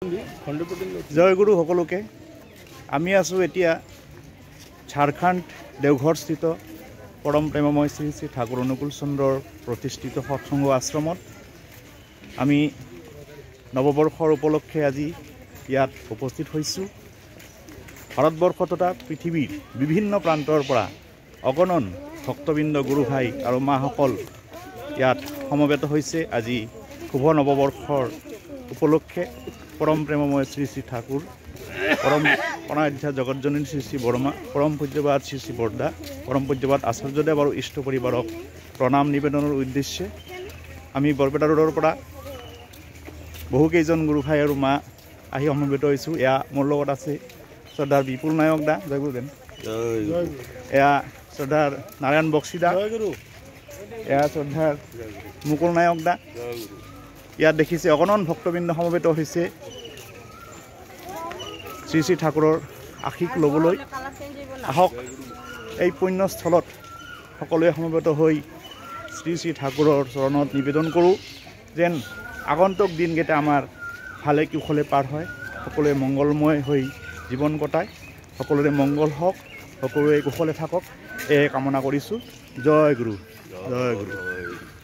জয় গুৰু সকলোকে। আমি আছোঁ এতিয়া ঝাৰখণ্ড দেওঘৰস্থিত পৰম প্ৰেমময় শ্ৰী শ্ৰী ঠাকুৰ অনুকূল চন্দ্ৰৰ প্ৰতিষ্ঠিত সৎসংগ আশ্ৰমত আমি নৱবৰ্ষৰ উপলক্ষে আজি ইয়াত উপস্থিত হৈছোঁ। ভাৰতবৰ্ষ তথা পৃথিৱীৰ বিভিন্ন প্ৰান্তৰ পৰা অগণন ভক্তবৃন্দ গুৰু ভাই আৰু মাসকল ইয়াত সমবেত হৈছে। আজি শুভ নৱবৰ্ষৰ উপলক্ষে পৰম প্ৰেমময় শ্ৰী শ্ৰী ঠাকুৰ, পৰম অনাধ্যা জগতজনী শ্ৰী শ্ৰী বৰ্মা, পৰম পূজ্যবাদ শ্ৰী শ্ৰী বৰদা, পৰম পূজ্যবাদ আচাৰ্যদেৱ আৰু ইষ্ট পৰিবাৰক প্ৰণাম নিবেদনৰ উদ্দেশ্যে আমি বৰপেটা ৰোডৰ পৰা বহুকেইজন গুৰু ভাই আৰু মা আহি সমবেত হৈছোঁ। এয়া মোৰ লগত আছে শ্ৰদ্ধাৰ বিপুল নায়ক দা, জয় গুৰুদেৱ। এয়া শ্ৰদ্ধাৰ নাৰায়ণ বক্সিদা, এয়া শ্ৰদ্ধাৰ মুকুল নায়ক দা। ইয়াত দেখিছে অগণন ভক্তবৃন্দ সমবেত হৈছে শ্ৰী শ্ৰী ঠাকুৰৰ আশীষ ল'বলৈ। আহক এই পুণ্যস্থলত সকলোৱে সমবেত হৈ শ্ৰী শ্ৰী ঠাকুৰৰ চৰণত নিবেদন কৰোঁ যেন আগন্তুক দিনকেইটা আমাৰ ভালে কুশলে পাৰ হয়, সকলোৱে মংগলময় হৈ জীৱন কটায়, সকলোৰে মংগল হওক, সকলোৱে কুশলে থাকক, এয়ে কামনা কৰিছোঁ। জয় গুৰু, জয় গুৰু।